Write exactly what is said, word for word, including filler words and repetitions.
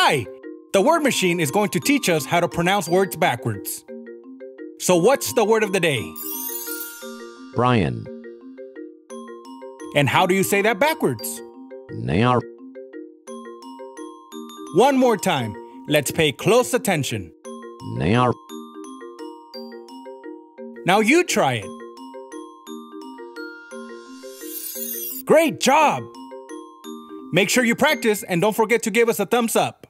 Hi! The word machine is going to teach us how to pronounce words backwards. So what's the word of the day? Brian. And how do you say that backwards? Near. One more time. Let's pay close attention. Near. Now you try it. Great job! Make sure you practice and don't forget to give us a thumbs up.